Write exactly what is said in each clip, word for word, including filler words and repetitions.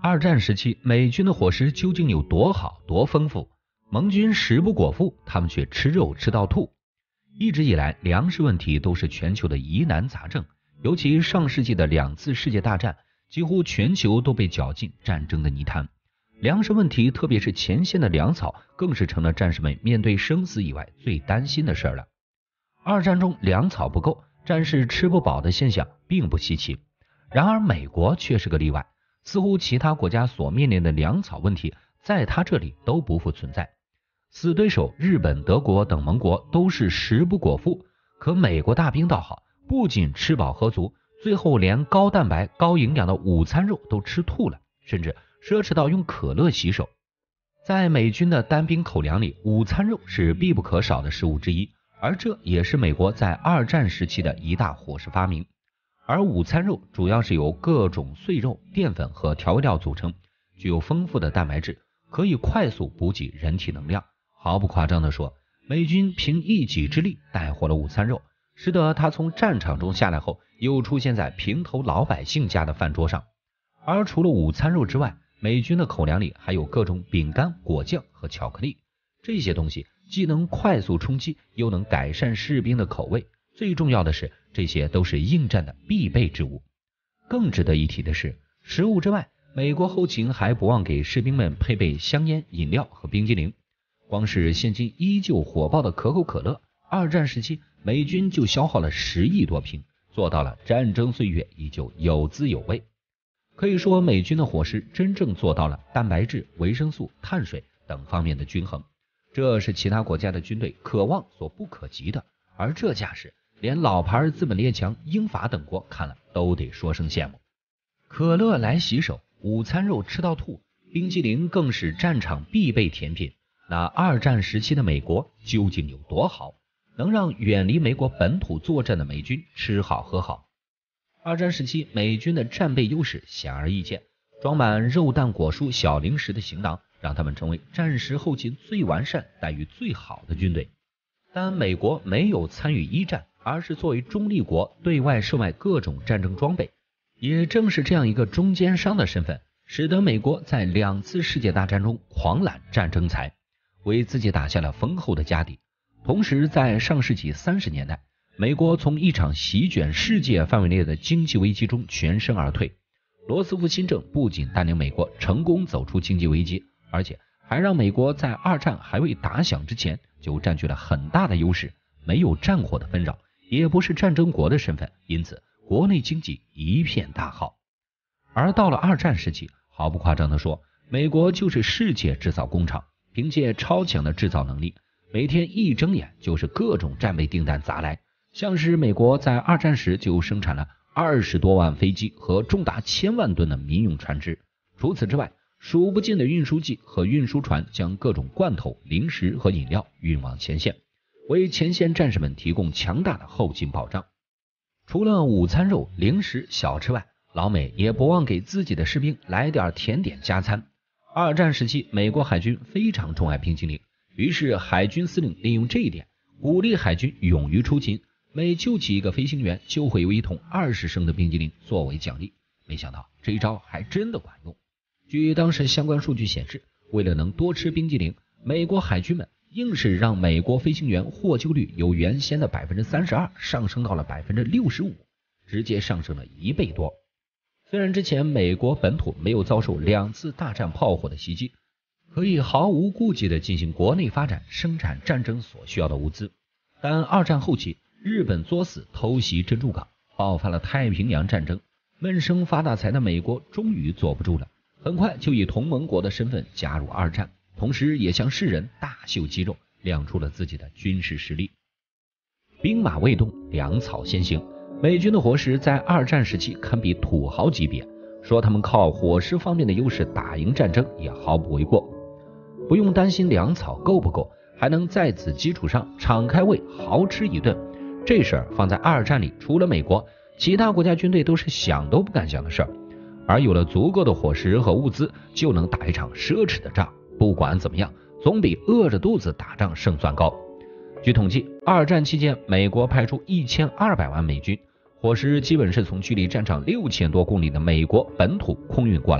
二战时期美军的伙食究竟有多好多丰富？盟军食不果腹，他们却吃肉吃到吐。一直以来，粮食问题都是全球的疑难杂症，尤其上世纪的两次世界大战，几乎全球都被搅进战争的泥潭。粮食问题，特别是前线的粮草，更是成了战士们面对生死以外最担心的事了。二战中粮草不够，战士吃不饱的现象并不稀奇，然而美国却是个例外，似乎其他国家所面临的粮草问题，在他这里都不复存在。死对手日本、德国等盟国都是食不果腹，可美国大兵倒好，不仅吃饱喝足，最后连高蛋白、高营养的午餐肉都吃吐了，甚至奢侈到用可乐洗手。在美军的单兵口粮里，午餐肉是必不可少的食物之一，而这也是美国在二战时期的一大伙食发明。而午餐肉主要是由各种碎肉、淀粉和调味料组成，具有丰富的蛋白质，可以快速补给人体能量。毫不夸张地说，美军凭一己之力带火了午餐肉，使得它从战场中下来后，又出现在平头老百姓家的饭桌上。而除了午餐肉之外，美军的口粮里还有各种饼干、果酱和巧克力，这些东西既能快速充饥，又能改善士兵的口味。最重要的是，这些都是应战的必备之物。更值得一提的是，食物之外，美国后勤还不忘给士兵们配备香烟、饮料和冰激凌。光是现今依旧火爆的可口可乐，二战时期美军就消耗了十亿多瓶，做到了战争岁月依旧有滋有味。可以说，美军的伙食真正做到了蛋白质、维生素、碳水等方面的均衡，这是其他国家的军队渴望所不可及的。而这架势，连老牌资本列强英法等国看了都得说声羡慕。可乐来洗手，午餐肉吃到吐，冰激凌更是战场必备甜品。那二战时期的美国究竟有多好，能让远离美国本土作战的美军吃好喝好？二战时期美军的战备优势显而易见，装满肉蛋果蔬小零食的行囊，让他们成为战时后勤最完善、待遇最好的军队。但美国没有参与一战，而是作为中立国对外售卖各种战争装备。也正是这样一个中间商的身份，使得美国在两次世界大战中狂揽战争财，为自己打下了丰厚的家底。同时在上世纪三十年代，美国从一场席卷世界范围内的经济危机中全身而退。罗斯福新政不仅带领美国成功走出经济危机，而且还让美国在二战还未打响之前就占据了很大的优势，没有战火的纷扰，也不是战争国的身份，因此国内经济一片大好。而到了二战时期，毫不夸张地说，美国就是世界制造工厂，凭借超强的制造能力，每天一睁眼就是各种战备订单砸来。像是美国在二战时就生产了二十多万飞机和重达千万吨的民用船只。除此之外，数不尽的运输机和运输船将各种罐头、零食和饮料运往前线，为前线战士们提供强大的后勤保障。除了午餐肉、零食、小吃外，老美也不忘给自己的士兵来点甜点加餐。二战时期，美国海军非常钟爱冰淇淋，于是海军司令利用这一点，鼓励海军勇于出勤，每救起一个飞行员就会有一桶二十升的冰激凌作为奖励。没想到这一招还真的管用。据当时相关数据显示，为了能多吃冰激凌，美国海军们硬是让美国飞行员获救率由原先的 百分之三十二 上升到了 百分之六十五， 直接上升了一倍多。虽然之前美国本土没有遭受两次大战炮火的袭击，可以毫无顾忌地进行国内发展生产战争所需要的物资，但二战后期日本作死偷袭珍珠港，爆发了太平洋战争，闷声发大财的美国终于坐不住了，很快就以同盟国的身份加入二战，同时也向世人大秀肌肉，亮出了自己的军事实力。兵马未动，粮草先行，美军的伙食在二战时期堪比土豪级别，说他们靠伙食方面的优势打赢战争也毫不为过。不用担心粮草够不够，还能在此基础上敞开胃豪吃一顿，这事儿放在二战里，除了美国，其他国家军队都是想都不敢想的事儿。而有了足够的伙食和物资，就能打一场奢侈的仗。不管怎么样，总比饿着肚子打仗胜算高。据统计，二战期间美国派出一千二百万美军，伙食基本是从距离战场六千多公里的美国本土空运过来，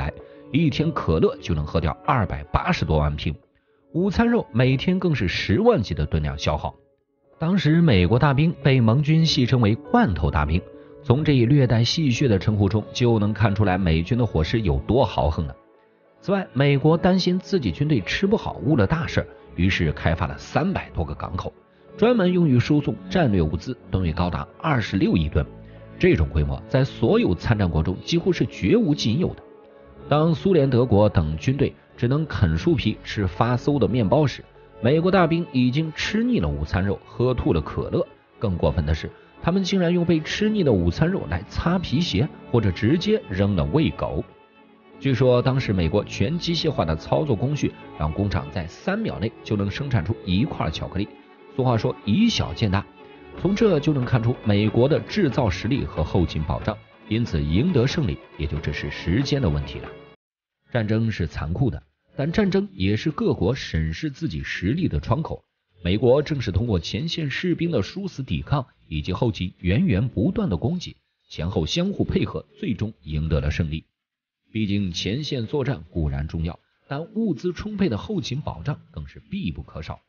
一天可乐就能喝掉二百八十多万瓶，午餐肉每天更是十万级的吨量消耗。当时美国大兵被盟军戏称为罐头大兵，从这一略带戏谑的称呼中就能看出来美军的伙食有多豪横了。此外，美国担心自己军队吃不好误了大事，于是开发了三百多个港口，专门用于输送战略物资，吨位高达二十六亿吨。这种规模在所有参战国中几乎是绝无仅有的。当苏联、德国等军队只能啃树皮吃发馊的面包时，美国大兵已经吃腻了午餐肉，喝吐了可乐。更过分的是，他们竟然用被吃腻的午餐肉来擦皮鞋，或者直接扔了喂狗。据说当时美国全机械化的操作工序让工厂在三秒内就能生产出一块巧克力。俗话说以小见大，从这就能看出美国的制造实力和后勤保障，因此赢得胜利也就只是时间的问题了。战争是残酷的，但战争也是各国审视自己实力的窗口。美国正是通过前线士兵的殊死抵抗以及后期源源不断的供给，前后相互配合，最终赢得了胜利。毕竟前线作战固然重要，但物资充沛的后勤保障更是必不可少。